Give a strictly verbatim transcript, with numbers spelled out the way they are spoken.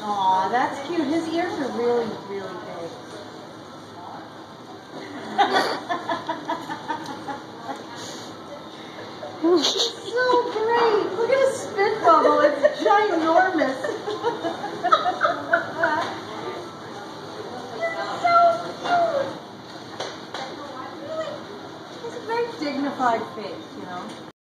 Aw, that's cute. His ears are really, really big. So great. Look at his spit bubble. It's ginormous. It's so cute. Really, he's a very dignified face, you know.